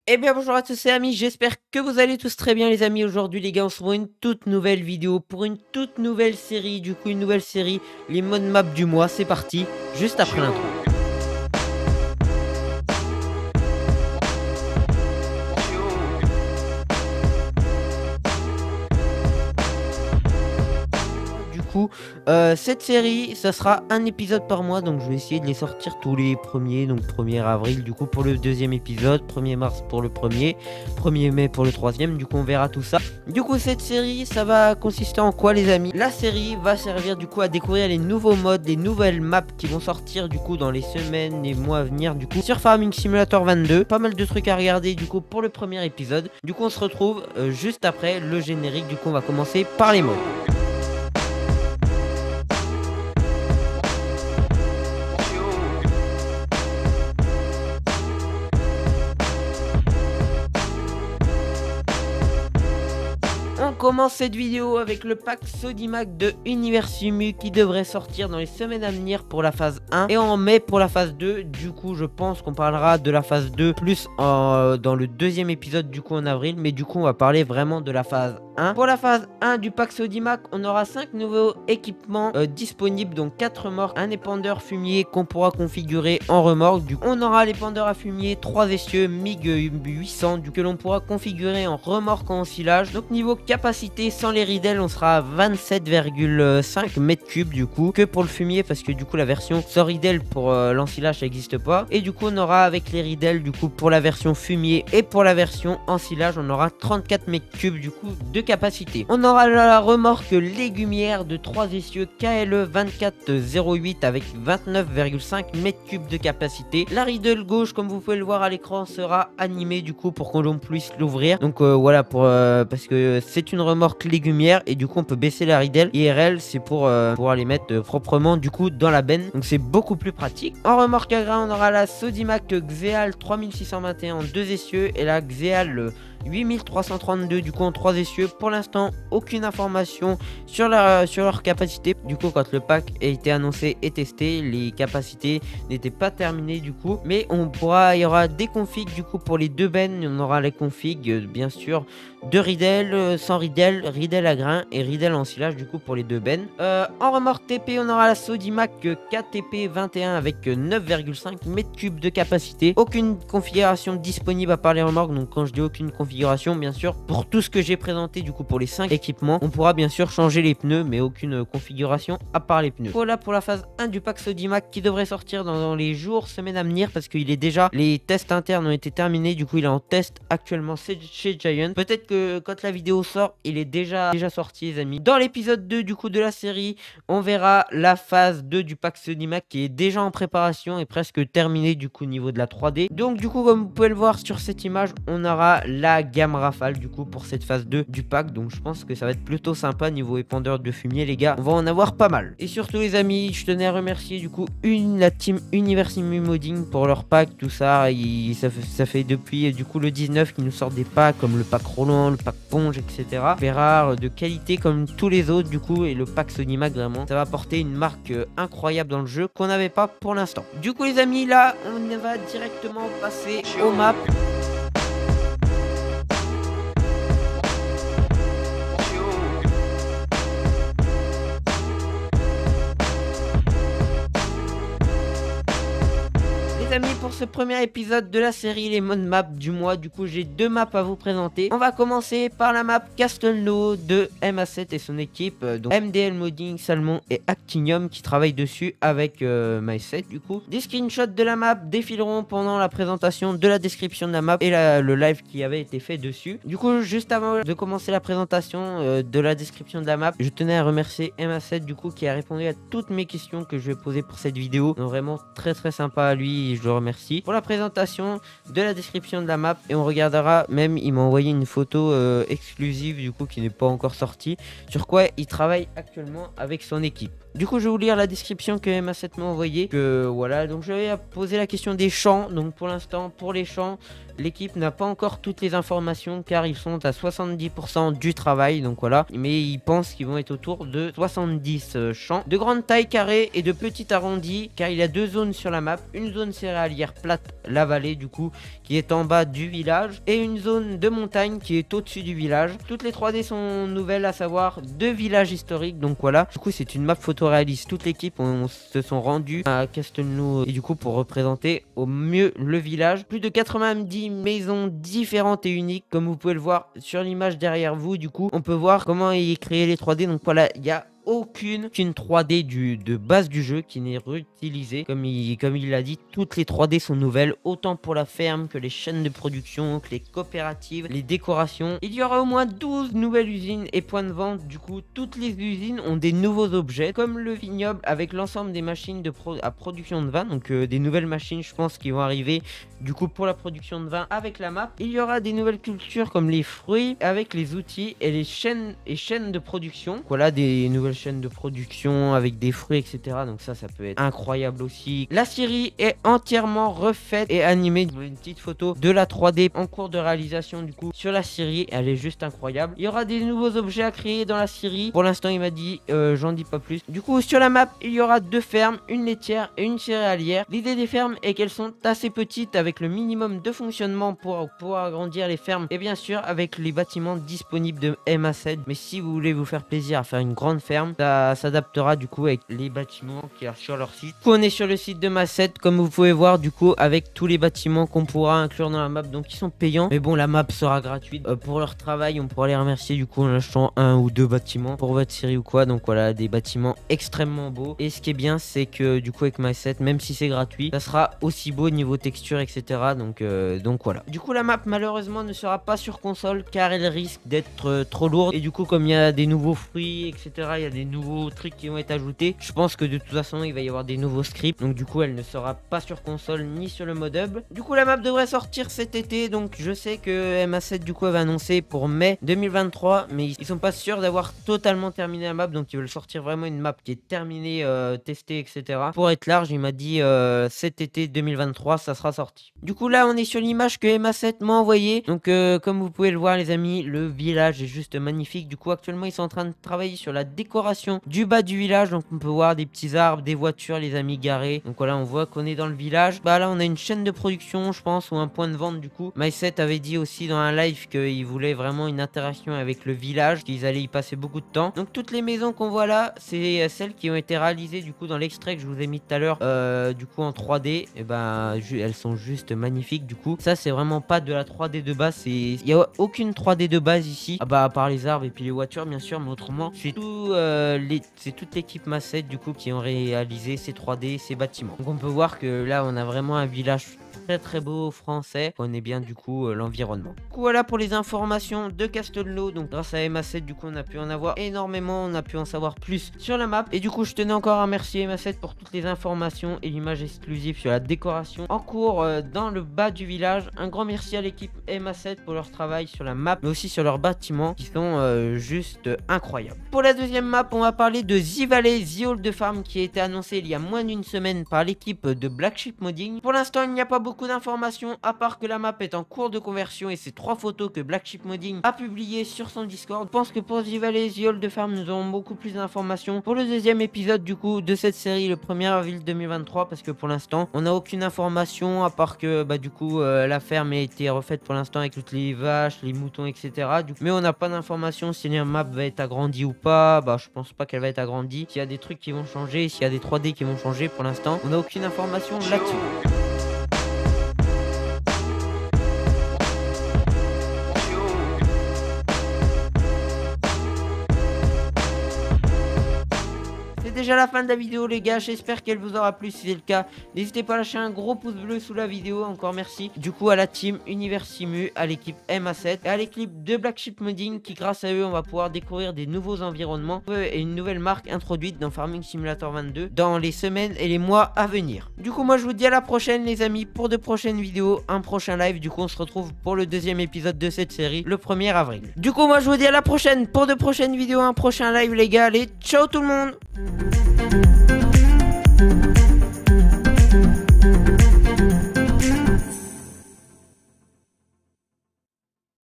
Eh bien bonjour à tous les amis, j'espère que vous allez tous très bien les amis. Aujourd'hui les gars, on se retrouve pour une toute nouvelle vidéo, pour une toute nouvelle série, une nouvelle série, les mode map du mois, c'est parti, juste après l'intro. Cette série, ça sera un épisode par mois, donc je vais essayer de les sortir tous les premiers, donc 1er avril du coup pour le deuxième épisode, 1er mars pour le premier, 1er mai pour le troisième, du coup on verra tout ça. Du coup cette série, ça va consister en quoi les amis? La série va servir du coup à découvrir les nouveaux modes, les nouvelles maps qui vont sortir du coup dans les semaines et mois à venir du coup sur Farming Simulator 22. Pas mal de trucs à regarder du coup pour le premier épisode. Du coup on se retrouve juste après le générique, du coup on va commencer par les modes. On commence cette vidéo avec le pack Sodimac de Universimu qui devrait sortir dans les semaines à venir pour la phase 1 et en mai pour la phase 2. Du coup je pense qu'on parlera de la phase 2 plus dans le deuxième épisode du coup en avril, mais du coup on va parler vraiment de la phase 1. Pour la phase 1 du pack Sodimac, on aura 5 nouveaux équipements disponibles, donc 4 remorques, un épandeur fumier qu'on pourra configurer en remorque. Du coup on aura l'épandeur à fumier, 3 essieux MiG 800 que l'on pourra configurer en remorque en ensilage. Donc niveau capacité sans les ridelles, on sera à 27,5 mètres cubes du coup, que pour le fumier parce que du coup la version sans ridelle pour l'ensilage ça n'existe pas. Et du coup on aura avec les ridelles du coup pour la version fumier et pour la version ensilage on aura 34 mètres cubes du coup de capacité. On aura la remorque légumière de 3 essieux KLE 2408 avec 29,5 mètres cubes de capacité. La riddle gauche comme vous pouvez le voir à l'écran sera animée du coup pour qu'on puisse l'ouvrir. Donc voilà parce que c'est une remorque légumière et du coup on peut baisser la riddle. IRL c'est pour pouvoir les mettre proprement du coup dans la benne, donc c'est beaucoup plus pratique. En remorque à grain on aura la Sodimac Xeal 3621 en 2 essieux et la Xeal 8332 du coup en 3 essieux. Pour l'instant aucune information sur leur capacité. Du coup quand le pack a été annoncé et testé, les capacités n'étaient pas terminées du coup, mais il y aura des configs du coup pour les deux bennes. On aura les configs bien sûr de riddle, sans riddle, riddle à grain et riddle en silage du coup pour les deux bennes. En remorque TP on aura la Sodimac KTP 21 avec 9,5 mètres cubes de capacité. Aucune configuration disponible à part les remorques, donc quand je dis aucune configuration, bien sûr pour tout ce que j'ai présenté du coup pour les 5 équipements, on pourra bien sûr changer les pneus mais aucune configuration à part les pneus. Voilà pour la phase 1 du pack Sodimac qui devrait sortir dans les jours, semaines à venir parce qu'il est déjà, les tests internes ont été terminés, du coup il est en test actuellement chez Giant. Peut-être que quand la vidéo sort il est déjà sorti les amis. Dans l'épisode 2 du coup de la série on verra la phase 2 du pack Sodimac qui est déjà en préparation et presque terminée du coup au niveau de la 3D. Donc du coup comme vous pouvez le voir sur cette image on aura la gamme rafale du coup pour cette phase 2 du pack, donc je pense que ça va être plutôt sympa niveau épandeur de fumier les gars, on va en avoir pas mal. Et surtout les amis je tenais à remercier du coup la team Universimu Modding pour leur pack, tout ça, ça fait depuis du coup le 19 qu'ils nous sortent des packs comme le pack Roland, le pack Ponge etc. Rare de qualité comme tous les autres du coup, et le pack Sodimac vraiment ça va apporter une marque incroyable dans le jeu qu'on n'avait pas pour l'instant. Du coup les amis là on va directement passer aux maps. Amis, pour ce premier épisode de la série les mode maps du mois, du coup j'ai deux maps à vous présenter. On va commencer par la map Castelnau de MA7 et son équipe, donc MDL Modding, Salmon et Actinium qui travaillent dessus avec My7 du coup. Des screenshots de la map défileront pendant la présentation de la description de la map et le live qui avait été fait dessus. Du coup juste avant de commencer la présentation de la description de la map, je tenais à remercier MA7 du coup qui a répondu à toutes mes questions que je vais poser pour cette vidéo. Donc vraiment très sympa à lui et je le remercie pour la présentation de la description de la map. Et on regardera même, il m'a envoyé une photo exclusive du coup qui n'est pas encore sortie, sur quoi il travaille actuellement avec son équipe. Du coup je vais vous lire la description que MA7 m'a envoyé. Voilà, donc je vais poser la question des champs. Donc pour l'instant pour les champs l'équipe n'a pas encore toutes les informations car ils sont à 70% du travail, donc voilà. Mais ils pensent qu'ils vont être autour de 70 champs de grande taille carrée et de petits arrondis car il y a 2 zones sur la map. Une zone céréalière plate, la vallée du coup, qui est en bas du village, et une zone de montagne qui est au-dessus du village. Toutes les 3D sont nouvelles, à savoir 2 villages historiques, donc voilà. Du coup c'est une map photoréaliste. Toute l'équipe se sont rendus à Castelnau et du coup pour représenter au mieux le village. Plus de 90 maisons différentes et uniques, comme vous pouvez le voir sur l'image derrière vous. Du coup on peut voir comment il créé les 3D. Donc voilà, il y a aucune 3D de base du jeu qui n'est réutilisée. Comme il l'a dit, toutes les 3D sont nouvelles, autant pour la ferme que les chaînes de production, que les coopératives, les décorations. Il y aura au moins 12 nouvelles usines et points de vente. Du coup, toutes les usines ont des nouveaux objets, comme le vignoble avec l'ensemble des machines à production de vin. Donc des nouvelles machines, je pense, qui vont arriver du coup pour la production de vin avec la map. Il y aura des nouvelles cultures comme les fruits avec les outils et les chaînes de production. Voilà, des nouvelles chaîne de production avec des fruits, etc. Donc ça peut être incroyable aussi. La série est entièrement refaite et animée. Une petite photo de la 3D en cours de réalisation du coup sur la série. Elle est juste incroyable. Il y aura des nouveaux objets à créer dans la série. Pour l'instant il m'a dit, j'en dis pas plus. Du coup sur la map il y aura 2 fermes, une laitière et une céréalière. L'idée des fermes est qu'elles sont assez petites avec le minimum de fonctionnement pour pouvoir agrandir les fermes. Et bien sûr avec les bâtiments disponibles de MA7. Mais si vous voulez vous faire plaisir à faire une grande ferme, ça s'adaptera du coup avec les bâtiments qui sont sur leur site. Du coup, on est sur le site de Ma7 comme vous pouvez voir du coup avec tous les bâtiments qu'on pourra inclure dans la map, donc ils sont payants. Mais bon, la map sera gratuite pour leur travail. On pourra les remercier du coup en achetant 1 ou 2 bâtiments pour votre série ou quoi. Donc voilà, des bâtiments extrêmement beaux. Et ce qui est bien, c'est que du coup avec Ma7, même si c'est gratuit, ça sera aussi beau niveau texture, etc. Donc voilà. Du coup la map malheureusement ne sera pas sur console car elle risque d'être trop lourde. Et du coup comme il y a des nouveaux fruits, etc., il y a des nouveaux trucs qui vont être ajoutés. Je pense que de toute façon il va y avoir des nouveaux scripts, donc du coup elle ne sera pas sur console ni sur le mode hub. Du coup la map devrait sortir cet été, donc je sais que MA7 du coup avait annoncé pour mai 2023, mais ils sont pas sûrs d'avoir totalement terminé la map, donc ils veulent sortir vraiment une map qui est terminée, testée, etc. Pour être large, il m'a dit cet été 2023 ça sera sorti. Du coup là on est sur l'image que MA7 m'a envoyée, donc comme vous pouvez le voir les amis, le village est juste magnifique. Du coup actuellement ils sont en train de travailler sur la décoration du bas du village, donc on peut voir des petits arbres, des voitures les amis garées. Donc voilà, on voit qu'on est dans le village. Bah là on a une chaîne de production je pense, ou un point de vente. Du coup My7 avait dit aussi dans un live qu'il voulait vraiment une interaction avec le village, qu'ils allaient y passer beaucoup de temps. Donc toutes les maisons qu'on voit là, c'est celles qui ont été réalisées du coup dans l'extrait que je vous ai mis tout à l'heure, du coup en 3D. Et ben elles sont juste magnifiques. Du coup ça c'est vraiment pas de la 3D de base, il y a aucune 3D de base ici, bah à part les arbres et puis les voitures bien sûr, mais autrement c'est tout c'est toute l'équipe Ma7 du coup qui ont réalisé ces 3D, ces bâtiments. Donc on peut voir que là on a vraiment un village très beau français. On est bien du coup l'environnement. Du coup voilà pour les informations de Castelnau. Donc grâce à MA7 du coup on a pu en avoir énormément, on a pu en savoir plus sur la map. Et du coup je tenais encore à remercier MA7 pour toutes les informations et l'image exclusive sur la décoration en cours dans le bas du village. Un grand merci à l'équipe MA7 pour leur travail sur la map, mais aussi sur leurs bâtiments qui sont juste incroyables. Pour la deuxième map, on va parler de The Valley, The Hall de Farm, qui a été annoncé il y a moins d'une semaine par l'équipe de Black Sheep Modding. Pour l'instant il n'y a pas beaucoup d'informations à part que la map est en cours de conversion et c'est 3 photos que Black Sheep Modding a publiées sur son Discord. Je pense que pour The Valley, The Hall de Farm, nous aurons beaucoup plus d'informations pour le deuxième épisode du coup de cette série le 1er avril 2023, parce que pour l'instant on n'a aucune information à part que bah du coup la ferme a été refaite pour l'instant avec toutes les vaches, les moutons, etc. Mais on n'a pas d'informations si la map va être agrandie ou pas. Bah je pense pas qu'elle va être agrandie. S'il y a des trucs qui vont changer, s'il y a des 3D qui vont changer, pour l'instant on n'a aucune information là-dessus. Déjà la fin de la vidéo les gars, j'espère qu'elle vous aura plu. Si c'est le cas, n'hésitez pas à lâcher un gros pouce bleu sous la vidéo. Encore merci du coup à la team Univers Simu, à l'équipe MA7 et à l'équipe de Black Sheep Modding, qui grâce à eux on va pouvoir découvrir des nouveaux environnements et une nouvelle marque introduite dans Farming Simulator 22 dans les semaines et les mois à venir. Du coup moi je vous dis à la prochaine les amis pour de prochaines vidéos, un prochain live. Du coup on se retrouve pour le deuxième épisode de cette série le 1er avril. Du coup moi je vous dis à la prochaine pour de prochaines vidéos, un prochain live les gars. Allez, ciao tout le monde.